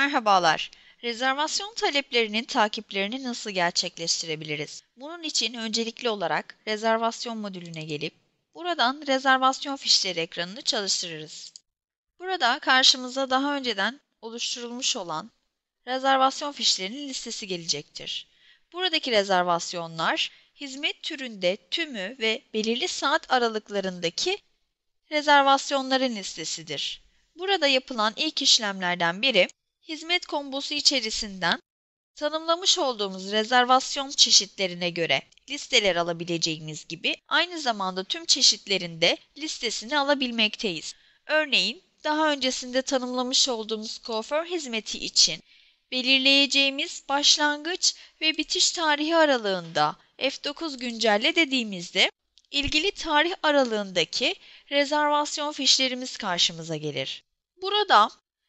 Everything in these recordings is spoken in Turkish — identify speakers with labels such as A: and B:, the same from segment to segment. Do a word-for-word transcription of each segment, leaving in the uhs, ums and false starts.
A: Merhabalar. Rezervasyon taleplerinin takiplerini nasıl gerçekleştirebiliriz? Bunun için öncelikli olarak rezervasyon modülüne gelip buradan rezervasyon fişleri ekranını çalıştırırız. Burada karşımıza daha önceden oluşturulmuş olan rezervasyon fişlerinin listesi gelecektir. Buradaki rezervasyonlar hizmet türünde tümü ve belirli saat aralıklarındaki rezervasyonların listesidir. Burada yapılan ilk işlemlerden biri, hizmet kombosu içerisinden tanımlamış olduğumuz rezervasyon çeşitlerine göre listeler alabileceğimiz gibi aynı zamanda tüm çeşitlerinde listesini alabilmekteyiz. Örneğin daha öncesinde tanımlamış olduğumuz kuaför hizmeti için belirleyeceğimiz başlangıç ve bitiş tarihi aralığında F dokuz güncelle dediğimizde ilgili tarih aralığındaki rezervasyon fişlerimiz karşımıza gelir. Burada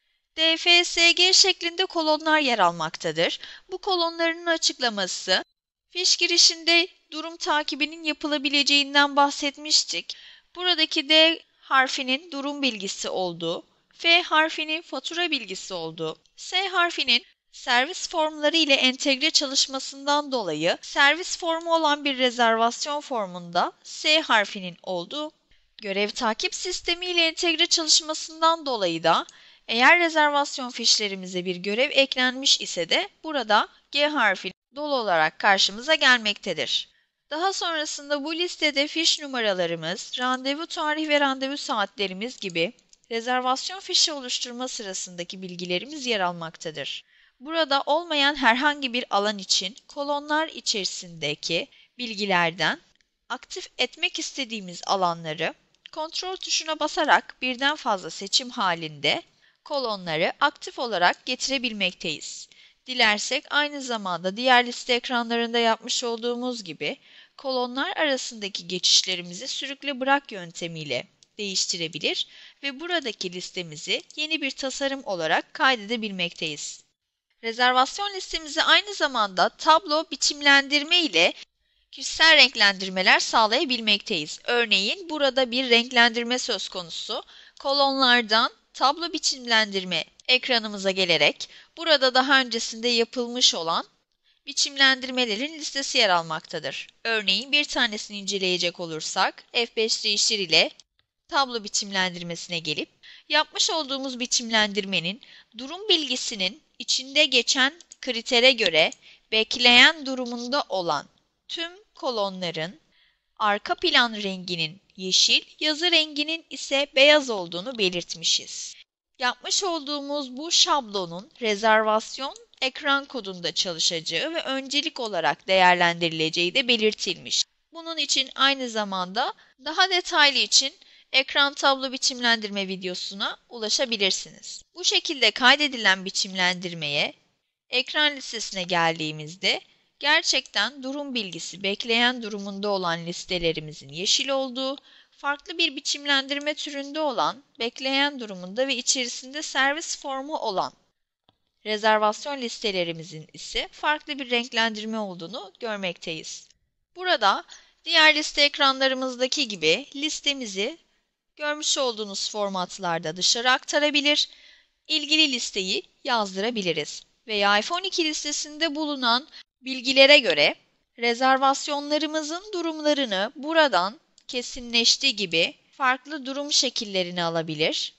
A: D F S G şeklinde kolonlar yer almaktadır. Bu kolonların açıklaması, fiş girişinde durum takibinin yapılabileceğinden bahsetmiştik. Buradaki D harfinin durum bilgisi olduğu, F harfinin fatura bilgisi olduğu, S harfinin servis formları ile entegre çalışmasından dolayı servis formu olan bir rezervasyon formunda S harfinin olduğu, görev takip sistemi ile entegre çalışmasından dolayı da eğer rezervasyon fişlerimize bir görev eklenmiş ise de burada G harfi dolu olarak karşımıza gelmektedir. Daha sonrasında bu listede fiş numaralarımız, randevu tarih ve randevu saatlerimiz gibi rezervasyon fişi oluşturma sırasındaki bilgilerimiz yer almaktadır. Burada olmayan herhangi bir alan için kolonlar içerisindeki bilgilerden aktif etmek istediğimiz alanları kontrol tuşuna basarak birden fazla seçim halinde kolonları aktif olarak getirebilmekteyiz. Dilersek aynı zamanda diğer liste ekranlarında yapmış olduğumuz gibi kolonlar arasındaki geçişlerimizi sürükle bırak yöntemiyle değiştirebilir ve buradaki listemizi yeni bir tasarım olarak kaydedebilmekteyiz. Rezervasyon listemizi aynı zamanda tablo biçimlendirme ile kişisel renklendirmeler sağlayabilmekteyiz. Örneğin burada bir renklendirme söz konusu. Kolonlardan tablo biçimlendirme ekranımıza gelerek burada daha öncesinde yapılmış olan biçimlendirmelerin listesi yer almaktadır. Örneğin bir tanesini inceleyecek olursak F beş değiştir ile tablo biçimlendirmesine gelip yapmış olduğumuz biçimlendirmenin durum bilgisinin içinde geçen kritere göre bekleyen durumunda olan tüm kolonların arka plan renginin yeşil, yazı renginin ise beyaz olduğunu belirtmişiz. Yapmış olduğumuz bu şablonun rezervasyon ekran kodunda çalışacağı ve öncelik olarak değerlendirileceği de belirtilmiş. Bunun için aynı zamanda daha detaylı için ekran tablo biçimlendirme videosuna ulaşabilirsiniz. Bu şekilde kaydedilen biçimlendirmeye ekran listesine geldiğimizde gerçekten durum bilgisi bekleyen durumunda olan listelerimizin yeşil olduğu, farklı bir biçimlendirme türünde olan bekleyen durumunda ve içerisinde servis formu olan rezervasyon listelerimizin ise farklı bir renklendirme olduğunu görmekteyiz. Burada diğer liste ekranlarımızdaki gibi listemizi görmüş olduğunuz formatlarda dışarı aktarabilir, ilgili listeyi yazdırabiliriz veya F on iki listesinde bulunan bilgilere göre rezervasyonlarımızın durumlarını buradan kesinleştiği gibi farklı durum şekillerini alabilir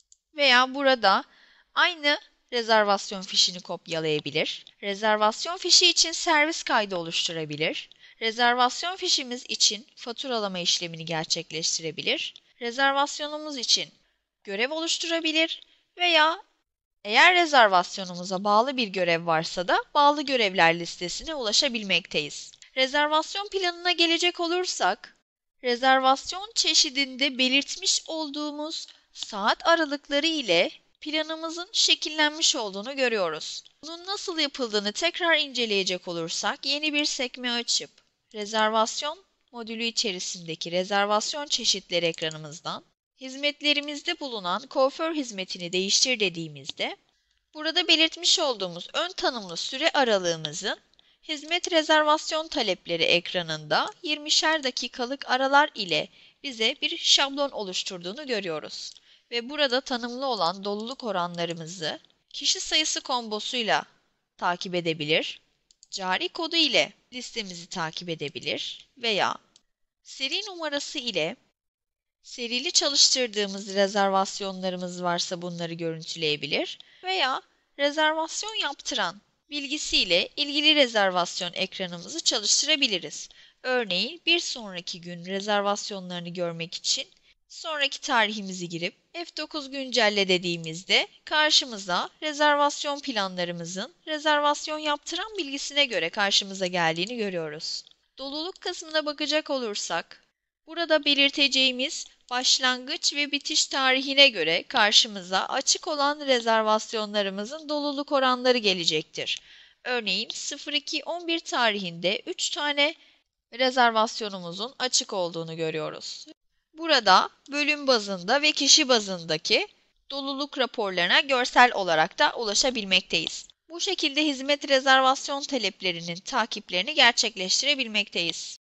A: veya burada aynı rezervasyon fişini kopyalayabilir, rezervasyon fişi için servis kaydı oluşturabilir, rezervasyon fişimiz için faturalama işlemini gerçekleştirebilir, rezervasyonumuz için görev oluşturabilir veya eğer rezervasyonumuza bağlı bir görev varsa da bağlı görevler listesine ulaşabilmekteyiz. Rezervasyon planına gelecek olursak, rezervasyon çeşidinde belirtmiş olduğumuz saat aralıkları ile planımızın şekillenmiş olduğunu görüyoruz. Bunun nasıl yapıldığını tekrar inceleyecek olursak yeni bir sekme açıp rezervasyon modülü içerisindeki rezervasyon çeşitleri ekranımızdan hizmetlerimizde bulunan kuaför hizmetini değiştir dediğimizde burada belirtmiş olduğumuz ön tanımlı süre aralığımızın hizmet rezervasyon talepleri ekranında yirmişer dakikalık aralar ile bize bir şablon oluşturduğunu görüyoruz. Ve burada tanımlı olan doluluk oranlarımızı kişi sayısı kombosuyla takip edebilir, cari kodu ile listemizi takip edebilir veya seri numarası ile serili çalıştırdığımız rezervasyonlarımız varsa bunları görüntüleyebilir veya rezervasyon yaptıran bilgisiyle ilgili rezervasyon ekranımızı çalıştırabiliriz. Örneğin bir sonraki gün rezervasyonlarını görmek için sonraki tarihimizi girip F dokuz güncelle dediğimizde karşımıza rezervasyon planlarımızın rezervasyon yaptıran bilgisine göre karşımıza geldiğini görüyoruz. Doluluk kısmına bakacak olursak, burada belirteceğimiz başlangıç ve bitiş tarihine göre karşımıza açık olan rezervasyonlarımızın doluluk oranları gelecektir. Örneğin sıfır iki on bir tarihinde üç tane rezervasyonumuzun açık olduğunu görüyoruz. Burada bölüm bazında ve kişi bazındaki doluluk raporlarına görsel olarak da ulaşabilmekteyiz. Bu şekilde hizmet rezervasyon taleplerinin takiplerini gerçekleştirebilmekteyiz.